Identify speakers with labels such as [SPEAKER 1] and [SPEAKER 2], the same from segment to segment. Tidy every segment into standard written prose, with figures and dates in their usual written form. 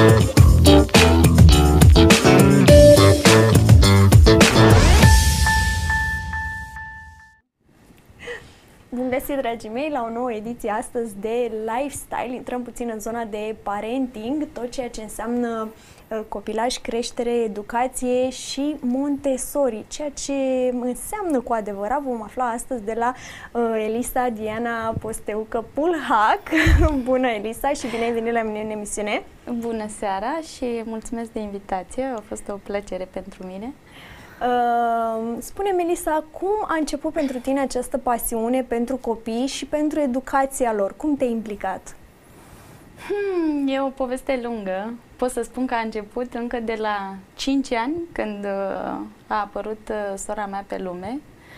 [SPEAKER 1] Bun găsit, dragii mei, la o nouă ediție astăzi de Lifestyle. Intrăm puțin în zona de parenting, tot ceea ce înseamnă copilaj, creștere, educație și Montessori. Ceea ce înseamnă cu adevărat vom afla astăzi de la Elisa Diana Posteucă-Pulhac. Bună, Elisa, și bine ai venit la mine în emisiune.
[SPEAKER 2] Bună seara și mulțumesc de invitație, a fost o plăcere pentru mine.
[SPEAKER 1] Spune-mi, Elisa, cum a început pentru tine această pasiune pentru copii și pentru educația lor? Cum te-ai implicat?
[SPEAKER 2] E o poveste lungă. Pot să spun că a început încă de la 5 ani, când a apărut sora mea pe lume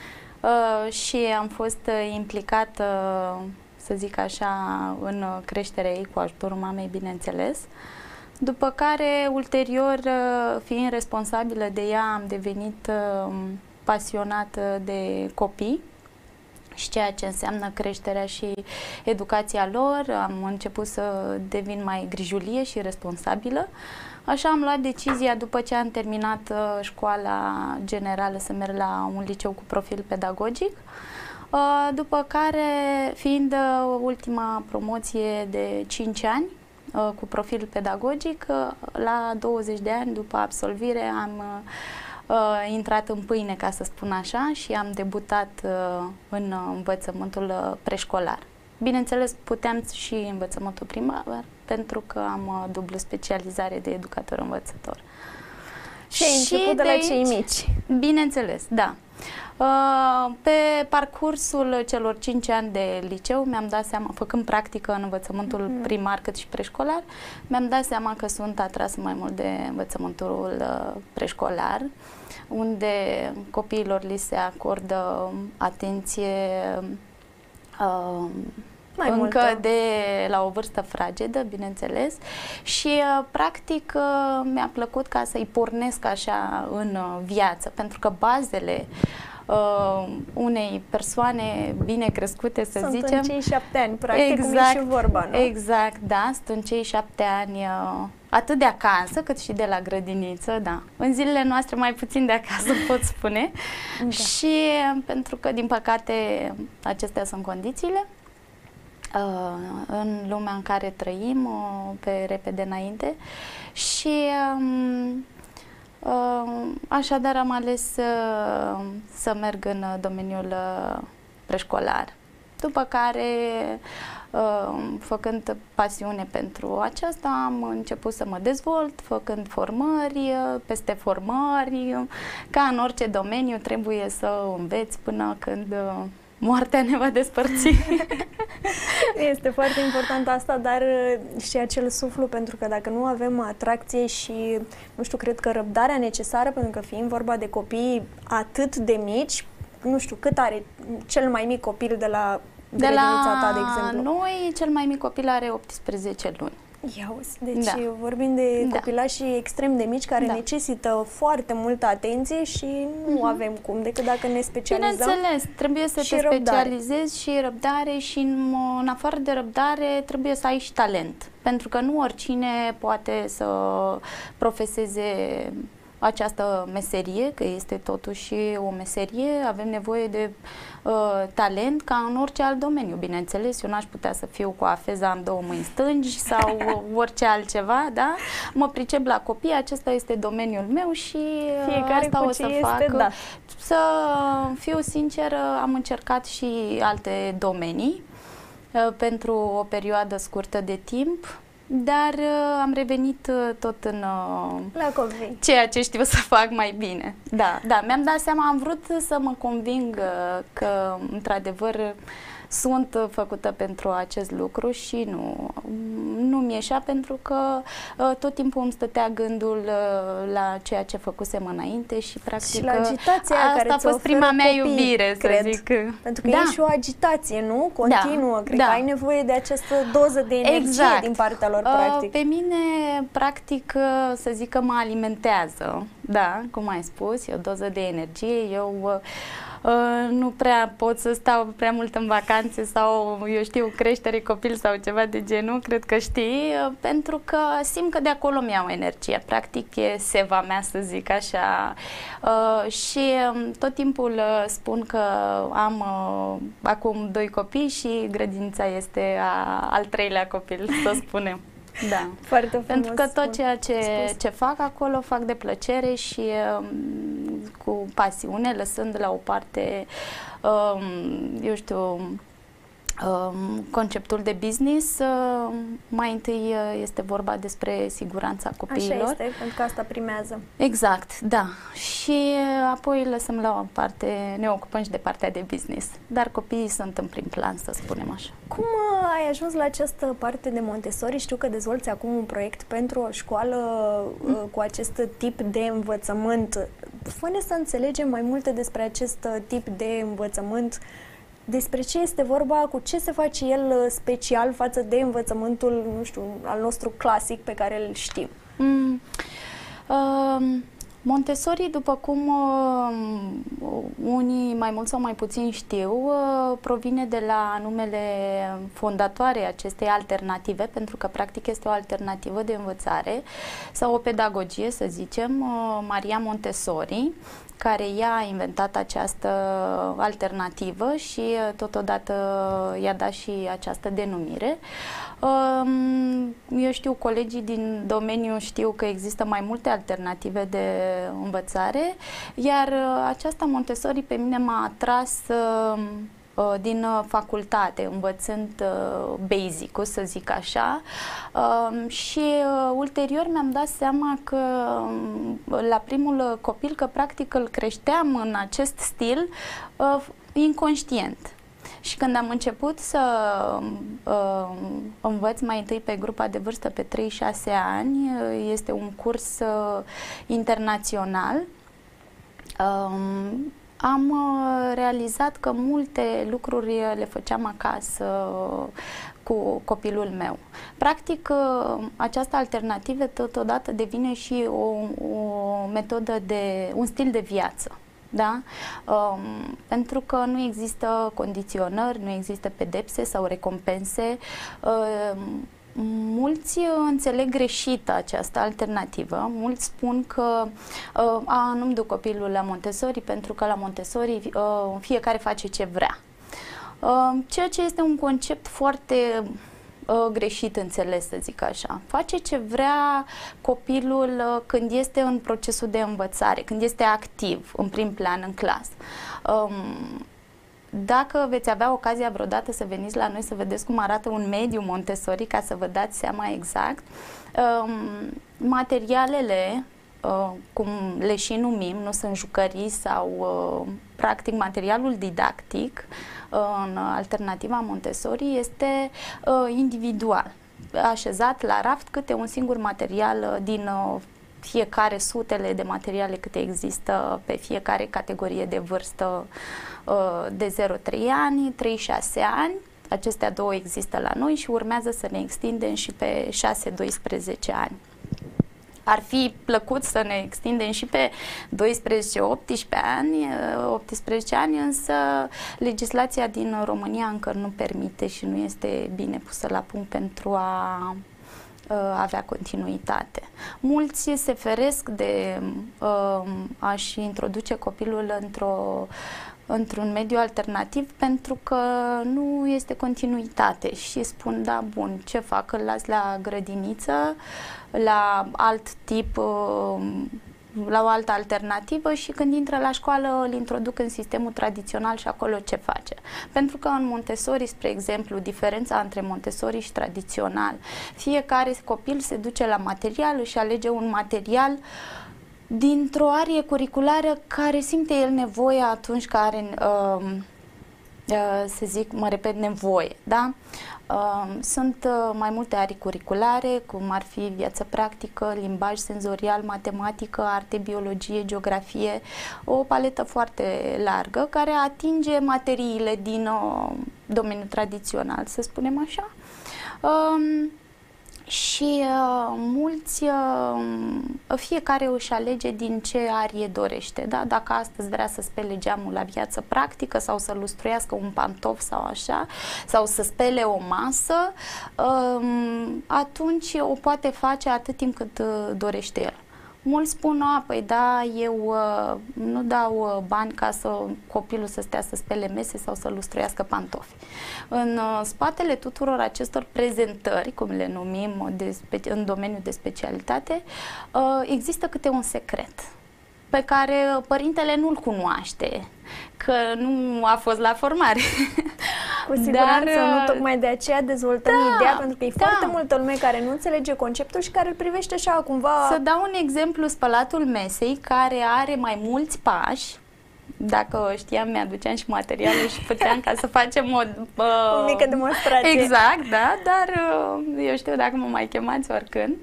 [SPEAKER 2] și am fost implicată, să zic așa, în creșterea ei cu ajutorul mamei, bineînțeles. După care, ulterior, fiind responsabilă de ea, am devenit pasionată de copii și ceea ce înseamnă creșterea și educația lor. Am început să devin mai grijulie și responsabilă. Așa am luat decizia, după ce am terminat școala generală, să merg la un liceu cu profil pedagogic. După care, fiind ultima promoție de 5 ani, cu profil pedagogic, la 20 de ani după absolvire am intrat în pâine, ca să spun așa, și am debutat în învățământul preșcolar. Bineînțeles, puteam și învățământul primar, pentru că am dublu specializare de educator-învățător.
[SPEAKER 1] Și ai început de la cei mici.
[SPEAKER 2] Bineînțeles, da. Pe parcursul celor 5 ani de liceu mi-am dat seama, făcând practică în învățământul primar cât și preșcolar, mi-am dat seama că sunt atrasă mai mult de învățământul preșcolar, unde copiilor li se acordă atenție
[SPEAKER 1] mai
[SPEAKER 2] încă
[SPEAKER 1] multă.
[SPEAKER 2] de la o vârstă fragedă, bineînțeles, și practic mi-a plăcut ca să-i pornesc așa în viață, pentru că bazele unei persoane bine crescute, să zicem,
[SPEAKER 1] sunt în cei 7 ani, practic, cum e și vorba, nu?
[SPEAKER 2] Exact, da, sunt în cei 7 ani, atât de acasă cât și de la grădiniță, da. În zilele noastre mai puțin de acasă, pot spune,
[SPEAKER 1] Da.
[SPEAKER 2] Și pentru că, din păcate, acestea sunt condițiile în lumea în care trăim, pe repede înainte, și așadar am ales să merg în domeniul preșcolar. După care, făcând pasiune pentru aceasta, am început să mă dezvolt, făcând formări, peste formări. Ca în orice domeniu, trebuie să înveți până când moartea ne va despărți.
[SPEAKER 1] Este foarte important asta, dar și acel suflu, pentru că dacă nu avem atracție și, nu știu, cred că răbdarea necesară, pentru că fiind vorba de copii atât de mici, nu știu, cât are cel mai mic copil de la grădinița ta, de exemplu?
[SPEAKER 2] Noi, cel mai mic copil are 18 luni.
[SPEAKER 1] Iauzi, deci vorbim de copilași extrem de mici care necesită foarte multă atenție și nu avem cum, decât dacă ne specializăm.
[SPEAKER 2] Bineînțeles, trebuie să te specializezi și răbdare, și în afară de răbdare trebuie să ai și talent, pentru că nu oricine poate să profeseze această meserie, că este totuși o meserie. Avem nevoie de talent, ca în orice alt domeniu, bineînțeles. Eu n-aș putea să fiu coafeza, am 2 mâini stângi sau orice altceva, da? Mă pricep la copii, acesta este domeniul meu și
[SPEAKER 1] fiecare
[SPEAKER 2] asta
[SPEAKER 1] cu
[SPEAKER 2] o
[SPEAKER 1] ce
[SPEAKER 2] să
[SPEAKER 1] este,
[SPEAKER 2] fac.
[SPEAKER 1] da.
[SPEAKER 2] Să fiu sinceră, am încercat și alte domenii pentru o perioadă scurtă de timp, dar am revenit tot în
[SPEAKER 1] la copii,
[SPEAKER 2] ceea ce știu să fac mai bine. Da, da, mi-am dat seama, am vrut să mă conving că, într-adevăr, sunt făcută pentru acest lucru și nu mi-eșea, pentru că tot timpul îmi stătea gândul la ceea ce făcusem înainte și, practic,
[SPEAKER 1] și la agitația
[SPEAKER 2] asta
[SPEAKER 1] care
[SPEAKER 2] a fost prima mea iubire,
[SPEAKER 1] cred,
[SPEAKER 2] să zic.
[SPEAKER 1] Pentru că e și o agitație, nu? Continuă. Cred că ai nevoie de această doză de energie din partea lor, practic.
[SPEAKER 2] Pe mine, practic, să zic că mă alimentează, da, cum ai spus, e o doză de energie. Eu nu prea pot să stau prea mult în vacanțe sau, eu știu, creștere copil sau ceva de genul, cred că știi, pentru că simt că de acolo mi-au energie. Practic e seva mea, să zic așa. Și tot timpul spun că am acum 2 copii și grădinița este al 3-lea copil, să spunem. Da.
[SPEAKER 1] Foarte frumos.
[SPEAKER 2] Pentru că tot ceea ce fac acolo fac de plăcere și cu pasiune, lăsând la o parte, eu știu, conceptul de business. Mai întâi este vorba despre siguranța copiilor.
[SPEAKER 1] Așa este, pentru că asta primează.
[SPEAKER 2] Exact, da. Și apoi lăsăm la o parte, ne ocupăm și de partea de business. Dar copiii sunt în prim plan, să spunem așa.
[SPEAKER 1] Cum ai ajuns la această parte de Montessori? Știu că dezvolți acum un proiect pentru o școală cu acest tip de învățământ. Fă-ne să înțelegem mai multe despre acest tip de învățământ. Despre ce este vorba, cu ce se face el special față de învățământul, nu știu, al nostru clasic pe care îl știm?
[SPEAKER 2] Montessori, după cum unii mai mult sau mai puțin știu, provine de la numele fondatoare acestei alternative, pentru că practic este o alternativă de învățare sau o pedagogie, să zicem, Maria Montessori, care ea a inventat această alternativă și totodată i-a dat și această denumire. Eu știu, colegii din domeniu știu că există mai multe alternative de învățare, iar aceasta Montessori pe mine m-a atras din facultate, învățând basic-ul, să zic așa, și ulterior mi-am dat seama că la primul copil, că practic îl creșteam în acest stil inconștient. Și când am început să învăț mai întâi pe grupa de vârstă pe 3-6 ani, este un curs internațional, am realizat că multe lucruri le făceam acasă cu copilul meu. Practic, această alternativă totodată devine și o metodă un stil de viață. Da? Pentru că nu există condiționări, nu există pedepse sau recompense. Mulți înțeleg greșit această alternativă. Mulți spun că nu-mi duc copilul la Montessori pentru că la Montessori fiecare face ce vrea. Ceea ce este un concept foarte greșit înțeles, să zic așa. Face ce vrea copilul când este în procesul de învățare, când este activ, în prim plan, în clasă. Dacă veți avea ocazia vreodată să veniți la noi să vedeți cum arată un mediu Montessori, ca să vă dați seama exact, materialele, cum le și numim, nu sunt jucării sau practic materialul didactic în alternativa Montessori este individual, așezat la raft câte un singur material din fiecare sutele de materiale câte există pe fiecare categorie de vârstă, de 0-3 ani, 3-6 ani. Acestea două există la noi și urmează să ne extindem și pe 6-12 ani. Ar fi plăcut să ne extindem și pe 12-18 ani, 18 ani, însă legislația din România încă nu permite și nu este bine pusă la punct pentru a avea continuitate. Mulți se feresc de a-și introduce copilul într-un mediu alternativ pentru că nu este continuitate și spun, da, bun, ce fac? Îl las la grădiniță, la alt tip, la o altă alternativă și când intră la școală îl introduc în sistemul tradițional și acolo ce face? Pentru că în Montessori, spre exemplu, diferența între Montessori și tradițional, fiecare copil se duce la material, își alege un material dintr-o arie curriculară care simte el nevoia atunci care are, să zic, mă repet, nevoie, da? Sunt mai multe arii curriculare, cum ar fi viață practică, limbaj senzorial, matematică, arte, biologie, geografie, o paletă foarte largă care atinge materiile din domeniul tradițional, să spunem așa. Și mulți, fiecare își alege din ce arie dorește, da? Dacă astăzi vrea să spele geamul la viață practică sau să lustruiască un pantof sau așa, sau să spele o masă, atunci o poate face atât timp cât dorește el. Mulți spun, păi da, eu nu dau bani ca să copilul să stea să spele mese sau să lustruiască pantofi. În spatele tuturor acestor prezentări, cum le numim în domeniul de specialitate, există câte un secret pe care părintele nu-l cunoaște, că nu a fost la formare.
[SPEAKER 1] Cu siguranță, nu tocmai de aceea dezvoltăm ideea, pentru că e foarte multă lume care nu înțelege conceptul și care îl privește așa cumva...
[SPEAKER 2] Să dau un exemplu, spălatul mesei, care are mai mulți pași. Dacă știam, mi-aduceam și materialul și puteam ca să facem o
[SPEAKER 1] mică demonstrație.
[SPEAKER 2] Exact, da, dar eu știu, dacă mă mai chemați oricând.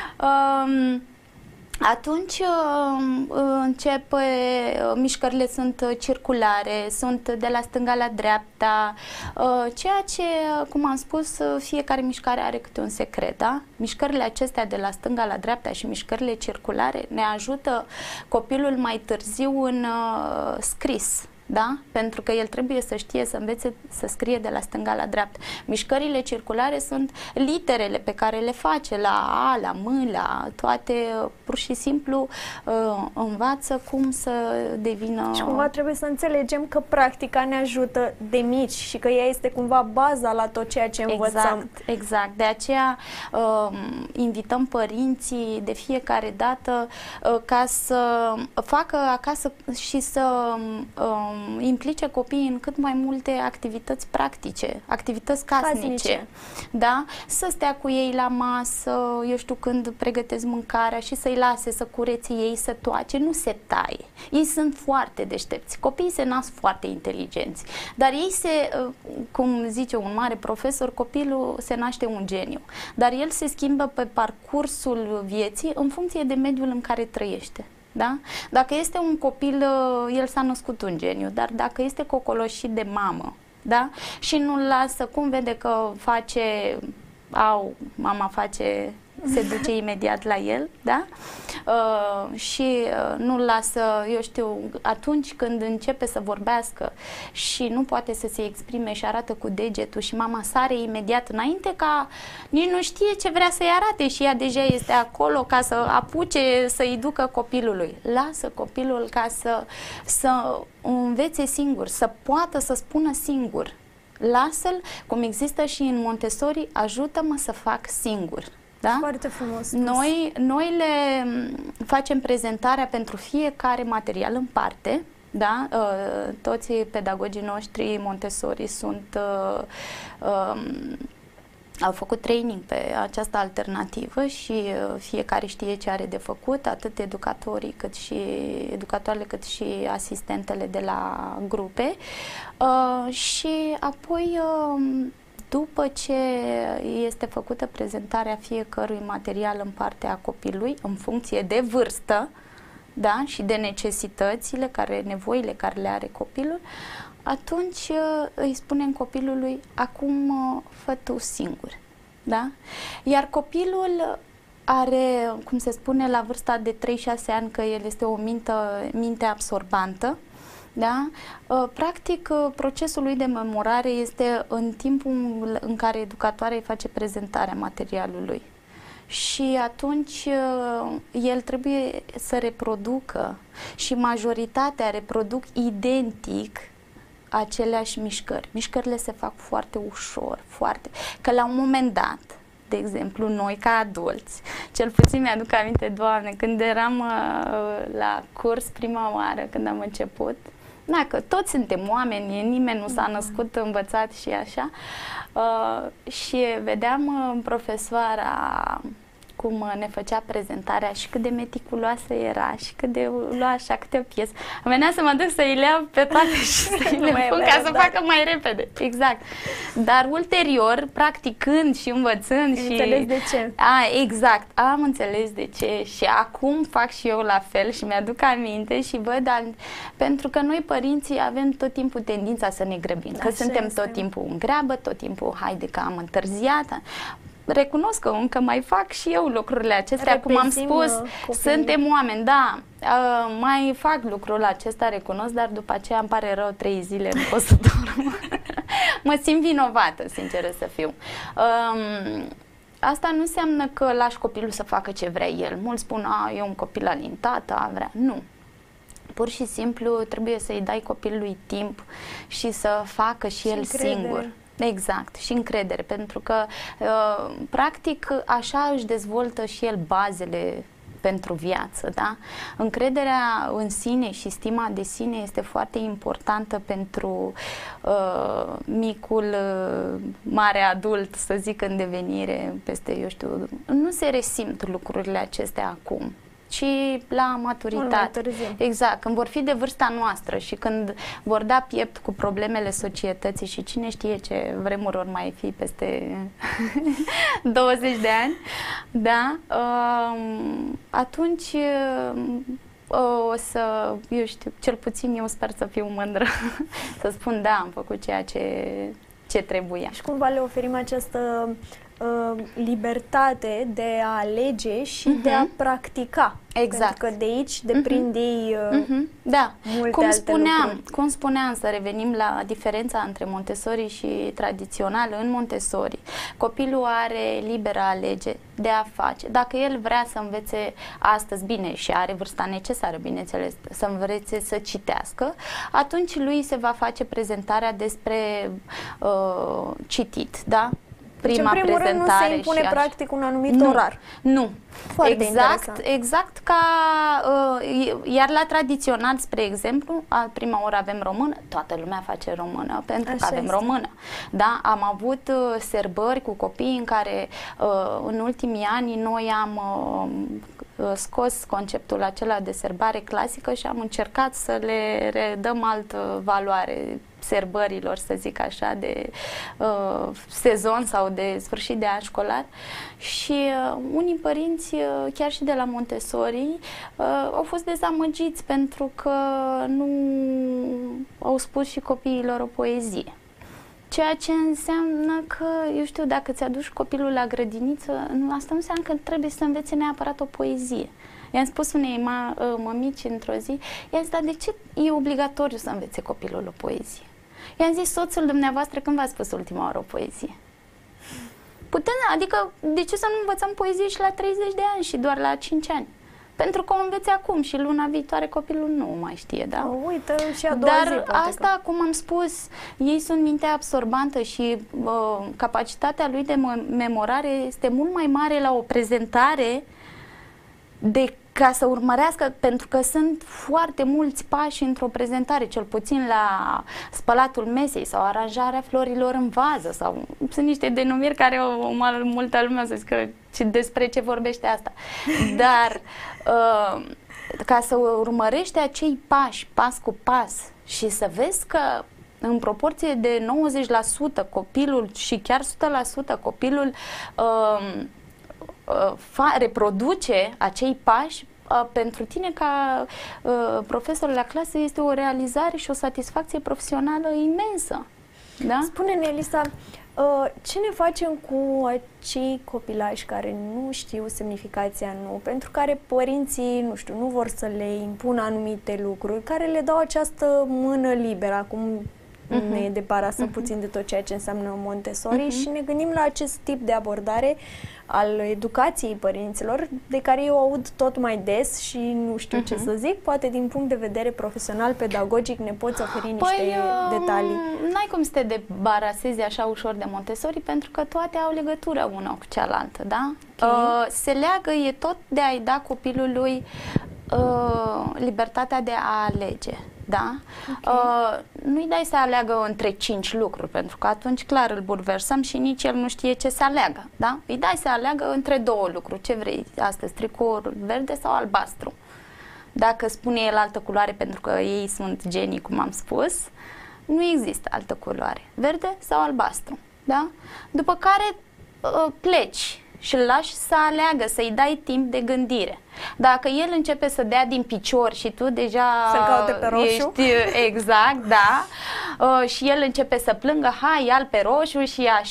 [SPEAKER 2] Atunci mișcările sunt circulare, sunt de la stânga la dreapta, ceea ce, cum am spus, fiecare mișcare are câte un secret, da? Mișcările acestea de la stânga la dreapta și mișcările circulare ne ajută copilul mai târziu în scris. Da? Pentru că el trebuie să știe să învețe să scrie de la stânga la dreapta. Mișcările circulare sunt literele pe care le face la A, la M, la toate, pur și simplu învață cum să devină...
[SPEAKER 1] Și cumva trebuie să înțelegem că practica ne ajută de mici și că ea este cumva baza la tot ceea ce învățăm.
[SPEAKER 2] Exact. De aceea invităm părinții de fiecare dată ca să facă acasă și să implice copiii în cât mai multe activități practice, activități casnice. Da? Să stea cu ei la masă, eu știu, când pregătesc mâncarea și să-i lase să curețe ei, să toace, nu se taie. Ei sunt foarte deștepți. Copiii se nasc foarte inteligenți, dar ei cum zice un mare profesor, copilul se naște un geniu, dar el se schimbă pe parcursul vieții în funcție de mediul în care trăiește. Da? Dacă este un copil, el s-a născut un geniu, dar dacă este cocoloșit de mamă, da? Și nu-l lasă, cum vede că mama face, se duce imediat la el, da? Și nu-l lasă, eu știu, atunci când începe să vorbească și nu poate să se exprime și arată cu degetul și mama sare imediat înainte, ca nici nu știe ce vrea să-i arate și ea deja este acolo ca să apuce să-i ducă copilului. Lasă copilul ca să învețe singur, să poată să spună singur. Lasă-l, cum există și în Montessori, ajută-mă să fac singur. Da?
[SPEAKER 1] Foarte frumos spus.
[SPEAKER 2] Noi le facem prezentarea pentru fiecare material în parte, da? Toți pedagogii noștri Montessori au făcut training pe această alternativă și fiecare știe ce are de făcut, atât educatorii educatoarele cât și asistentele de la grupe, și apoi după ce este făcută prezentarea fiecărui material în parte a copilului, în funcție de vârstă, da? Și de nevoile care le are copilul, atunci îi spunem copilului, acum fă tu singur. Da? Iar copilul are, cum se spune, la vârsta de 3-6 ani, că el este o minte absorbantă. Da? Practic, procesul lui de memorare este în timpul în care educatoarea îi face prezentarea materialului. Și atunci el trebuie să reproducă și majoritatea reproduc identic aceleași mișcări. Mișcările se fac foarte ușor, că la un moment dat, de exemplu, noi ca adulți, cel puțin mi-aduc aminte, Doamne, când eram la curs prima oară, când am început, că toți suntem oameni, nimeni nu s-a născut învățat și așa, și vedeam profesoara cum ne făcea prezentarea și cât de meticuloasă era și cât de lua așa câte o piesă. Îmi venea să mă duc să-i le iau pe toate și să-i le pun ca să facă mai repede. Exact. Dar ulterior, practicând și învățând și...
[SPEAKER 1] înțeles de ce.
[SPEAKER 2] Exact. Am înțeles de ce și acum fac și eu la fel și mi-aduc aminte și văd... Pentru că noi, părinții, avem tot timpul tendința să ne grăbim. Că suntem tot timpul în grabă, tot timpul, haide că am întârziat. recunosc că încă mai fac și eu lucrurile acestea, cum am spus, suntem oameni, da, mai fac lucrul acesta, recunosc, dar după aceea îmi pare rău 3 zile, nu pot să dorm. Mă simt vinovată, sinceră să fiu. Asta nu înseamnă că lași copilul să facă ce vrea el. Mulți spun, e un copil alin, tata vrea. Nu. Pur și simplu trebuie să-i dai copilului timp și să facă și el singur. Exact, și încredere, pentru că practic așa își dezvoltă și el bazele pentru viață, da? Încrederea în sine și stima de sine este foarte importantă pentru micul mare adult, să zic, în devenire peste, eu știu, nu se resimt lucrurile acestea acum, ci la maturitate. Exact, când vor fi de vârsta noastră și când vor da piept cu problemele societății și cine știe ce vremuri or mai fi peste 20 de ani, da? Atunci o să, eu știu, cel puțin eu sper să fiu mândră, să spun, da, am făcut ceea ce trebuia.
[SPEAKER 1] Și cumva le oferim această libertate de a alege și de a practica.
[SPEAKER 2] Exact.
[SPEAKER 1] Pentru că de aici deprind ei
[SPEAKER 2] da.
[SPEAKER 1] multe alte lucruri.
[SPEAKER 2] Cum spuneam, să revenim la diferența între Montessori și tradițional. În Montessori, copilul are liberă alege de a face. Dacă el vrea să învețe astăzi, bine, și are vârsta necesară, bineînțeles, să învețe să citească, atunci lui se va face prezentarea despre citit, da?
[SPEAKER 1] Deci, în primul rând, nu se impune practic un anumit orar.
[SPEAKER 2] Nu.
[SPEAKER 1] Foarte
[SPEAKER 2] exact ca, iar la tradițional, spre exemplu, prima oră avem română, toată lumea face română, pentru că avem română. Da? Am avut serbări cu copii în care în ultimii ani noi am scos conceptul acela de serbare clasică și am încercat să le redăm altă valoare serbărilor, să zic așa, de sezon sau de sfârșit de an școlar. Și unii părinți, chiar și de la Montessori, au fost dezamăgiți pentru că nu au spus și copiilor o poezie. Ceea ce înseamnă că, eu știu, dacă ți-aduci copilul la grădiniță, asta nu înseamnă că trebuie să învețe neapărat o poezie. I-am spus unei mămici într-o zi, i-am zis, dar de ce e obligatoriu să învețe copilul o poezie? I-am zis, soțul dumneavoastră când v-a spus ultima oară o poezie? Putem, adică, de ce să nu învățăm poezie și la 30 de ani și doar la 5 ani? Pentru că o înveți acum și luna viitoare copilul nu mai știe, da?
[SPEAKER 1] Uită și a doua zi,
[SPEAKER 2] dar asta, cum am spus, ei sunt mintea absorbantă și capacitatea lui de memorare este mult mai mare la o prezentare ca să urmărească, pentru că sunt foarte mulți pași într-o prezentare, cel puțin la spălatul mesei sau aranjarea florilor în vază, sau sunt niște denumiri care multă lume o să zică despre ce vorbește asta. Dar ca să urmărești acei pași, pas cu pas, și să vezi că în proporție de 90% copilul și chiar 100% copilul reproduce acei pași, pentru tine ca profesor la clasă este o realizare și o satisfacție profesională imensă. Da?
[SPEAKER 1] Spune-ne, Elisa, ce ne facem cu acei copilași care nu știu semnificația nu, pentru care părinții, nu știu, nu vor să le impună anumite lucruri, care le dau această mână liberă, acum ne debarasăm puțin de tot ceea ce înseamnă Montessori și ne gândim la acest tip de abordare al educației părinților, de care eu aud tot mai des și nu știu ce să zic. Poate din punct de vedere profesional, pedagogic, ne poți oferi niște detalii.
[SPEAKER 2] N-ai cum să te debarasezi așa ușor de Montessori, pentru că toate au legătură una cu cealaltă, da? Se leagă, e tot de a-i da copilului libertatea de a alege. Da? Nu-i dai să aleagă între 5 lucruri, pentru că atunci clar îl bulversăm și nici el nu știe ce să aleagă. Da? Îi dai să aleagă între 2 lucruri. Ce vrei astăzi, tricoul verde sau albastru? Dacă spune el altă culoare, pentru că ei sunt genii, cum am spus, nu există altă culoare. Verde sau albastru. Da? După care pleci și îl lași să aleagă, să-i dai timp de gândire. Dacă el începe să dea din picior și tu deja
[SPEAKER 1] ești
[SPEAKER 2] exact, da, și el începe să plângă, hai, ia-l pe roșu și așa,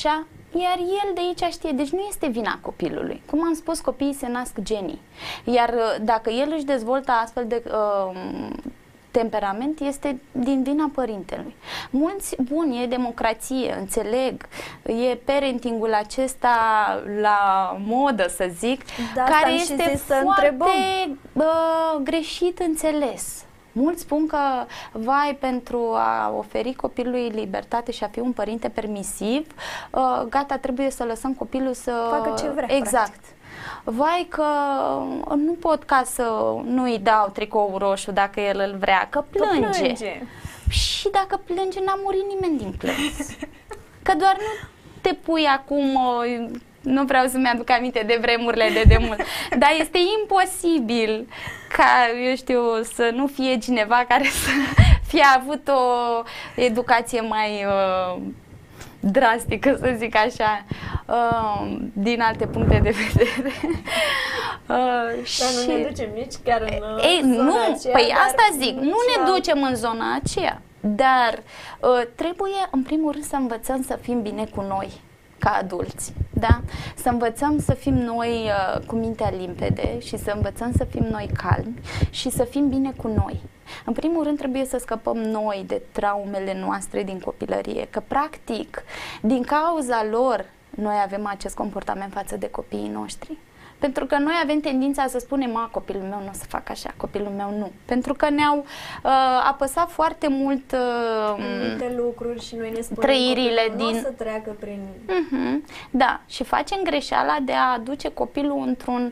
[SPEAKER 2] iar el de aici știe. Deci nu este vina copilului. Cum am spus, copiii se nasc genii. Iar dacă el își dezvoltă astfel de temperament, este din vina părintelui. Mulți, bun, e democrație, înțeleg, e parentingul acesta la modă, să zic, care este foarte greșit înțeles. Mulți spun că, vai, pentru a oferi copilului libertate și a fi un părinte permisiv, gata, trebuie să lăsăm copilul să
[SPEAKER 1] facă ce vrea.
[SPEAKER 2] Exact. Practic. Vai că nu pot ca să nu-i dau tricou roșu dacă el îl vrea, că plânge. Și dacă plânge, n-a murit nimeni din plâns. Că doar nu te pui acum, nu vreau să-mi aduc aminte de vremurile de demult, dar este imposibil ca, eu știu, să nu fie cineva care să fie avut o educație mai drastică, să zic așa, din alte puncte de vedere.
[SPEAKER 1] Dar nu ne ducem nici chiar în
[SPEAKER 2] zona
[SPEAKER 1] aceea.
[SPEAKER 2] Păi asta zic, nu ne ducem în zona aceea, dar trebuie în primul rând să învățăm să fim bine cu noi ca adulți, da? Să învățăm să fim noi cu mintea limpede și să învățăm să fim noi calmi și să fim bine cu noi. În primul rând trebuie să scăpăm noi de traumele noastre din copilărie, că practic din cauza lor noi avem acest comportament față de copiii noștri. Pentru că noi avem tendința să spunem, copilul meu nu o să facă așa, copilul meu nu. Pentru că ne-au apăsat foarte mult
[SPEAKER 1] multe lucruri și noi ne spunem
[SPEAKER 2] trăirile din...
[SPEAKER 1] nu o să treacă prin...
[SPEAKER 2] Da, și facem greșeala de a aduce copilul într-un...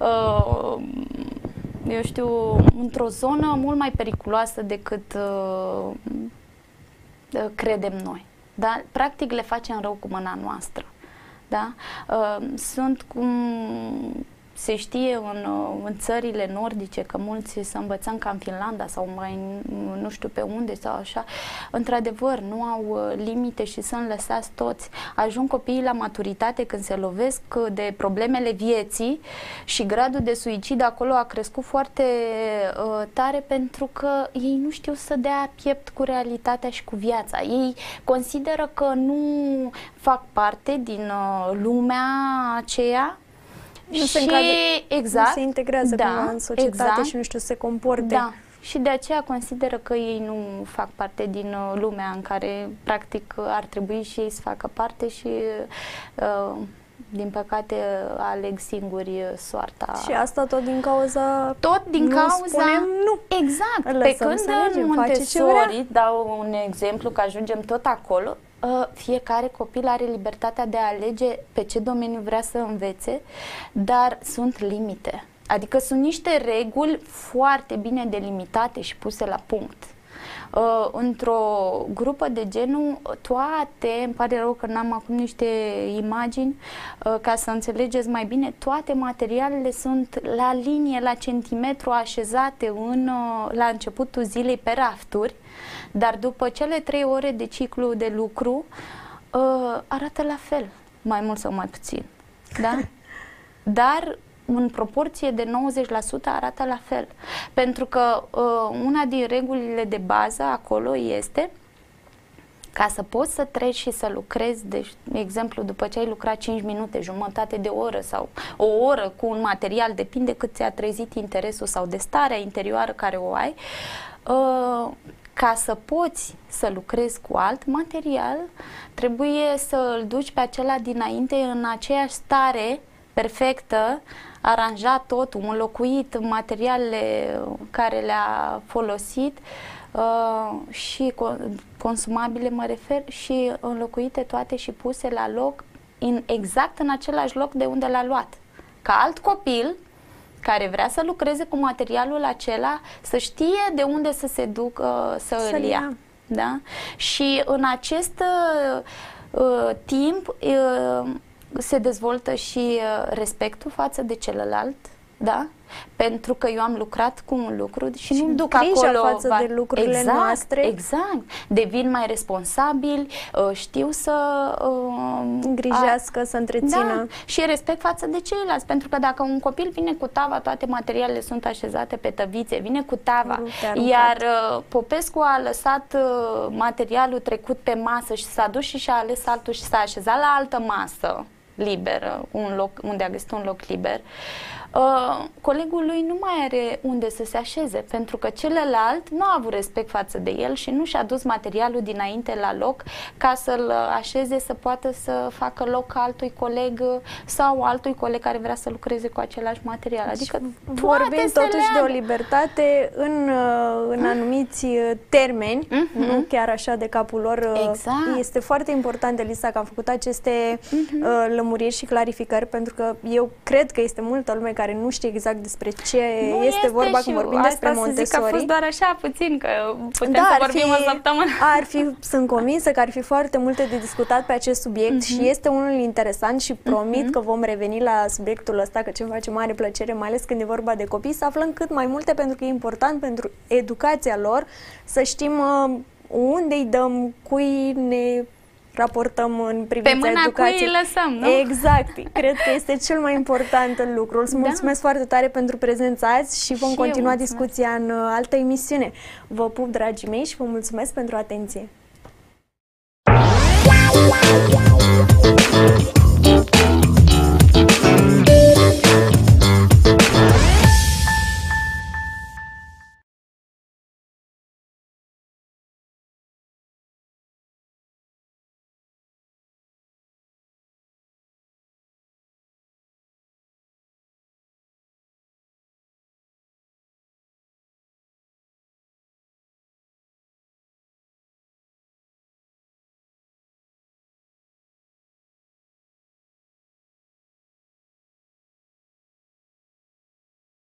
[SPEAKER 2] eu știu, într-o zonă mult mai periculoasă decât credem noi. Da? Practic le facem rău cu mâna noastră. Da? Sunt, cum se știe în țările nordice, că mulți să învățăm ca în Finlanda sau mai nu știu pe unde sau așa, într-adevăr nu au limite și sunt lăsați toți. Ajung copiii la maturitate când se lovesc de problemele vieții și gradul de suicid acolo a crescut foarte tare pentru că ei nu știu să dea piept cu realitatea și cu viața. Ei consideră că nu fac parte din lumea aceea.
[SPEAKER 1] Nu se integrează cumva în societate și nu știu să se comporte.
[SPEAKER 2] Da. Și de aceea consideră că ei nu fac parte din lumea în care practic ar trebui și ei să facă parte și din păcate aleg singuri soarta.
[SPEAKER 1] Și asta tot din cauza...
[SPEAKER 2] Tot din cauza...
[SPEAKER 1] spunem nu.
[SPEAKER 2] Exact. Pe când în Montessori, dau un exemplu că ajungem tot acolo, fiecare copil are libertatea de a alege pe ce domeniu vrea să învețe, dar sunt limite. Adică sunt niște reguli foarte bine delimitate și puse la punct. Într-o grupă de genul, toate, îmi pare rău că n-am acum niște imagini ca să înțelegeți mai bine, toate materialele sunt la linie, la centimetru așezate la începutul zilei pe rafturi, dar după cele 3 ore de ciclu de lucru arată la fel, mai mult sau mai puțin. Da? Dar în proporție de 90% arată la fel. Pentru că una din regulile de bază acolo este ca să poți să treci și să lucrezi, de exemplu, după ce ai lucrat 5 minute, jumătate de oră sau o oră cu un material, depinde cât ți-a trezit interesul sau de starea interioară care o ai, ca să poți să lucrezi cu alt material, trebuie să îl duci pe acela dinainte în aceeași stare perfectă, aranjat totul, înlocuit materialele care le-a folosit și consumabile mă refer, și înlocuite toate și puse la loc, exact în același loc de unde l-a luat. Ca alt copil care vrea să lucreze cu materialul acela să știe de unde să se ducă să îl ia. Da? Și în acest timp se dezvoltă și respectul față de celălalt, da? Pentru că eu am lucrat cu un lucru și nu duc
[SPEAKER 1] grija
[SPEAKER 2] acolo
[SPEAKER 1] față de lucrurile noastre.
[SPEAKER 2] Exact. Devin mai responsabili, știu să
[SPEAKER 1] îngrijească, să întrețină.
[SPEAKER 2] Da, și respect față de ceilalți, pentru că dacă un copil vine cu tava, toate materialele sunt așezate pe tăvițe, vine cu tava, iar Popescu a lăsat materialul trecut pe masă și s-a dus și și-a ales altul și s-a așezat la altă masă liberă, un loc unde a găsit un loc liber, colegul lui nu mai are unde să se așeze, pentru că celălalt nu a avut respect față de el și nu și-a dus materialul dinainte la loc ca să-l așeze, să poată să facă loc altui coleg sau altui coleg care vrea să lucreze cu același material. Adică
[SPEAKER 1] vorbim totuși de o libertate în anumiți termeni, nu chiar așa de capul lor.
[SPEAKER 2] Exact.
[SPEAKER 1] Este foarte important, Elisa, că am făcut aceste lămuriri și clarificări, pentru că eu cred că este multă lume care nu știe exact despre ce este vorba când vorbim despre Montessori.
[SPEAKER 2] Zic că a fost doar așa puțin, că putem să vorbim o săptămână.
[SPEAKER 1] Sunt convinsă că ar fi foarte multe de discutat pe acest subiect și este unul interesant și promit că vom reveni la subiectul ăsta, că ce-mi face mare plăcere, mai ales când e vorba de copii, să aflăm cât mai multe, pentru că e important pentru educația lor să știm unde îi dăm, cui ne raportăm în privința educației.
[SPEAKER 2] Pe mâna cui îi lăsăm, nu?
[SPEAKER 1] Exact. Cred că este cel mai important lucru. Îți mulțumesc foarte tare pentru prezența azi și vom continua discuția în altă emisiune. Vă pup, dragii mei, și vă mulțumesc pentru atenție.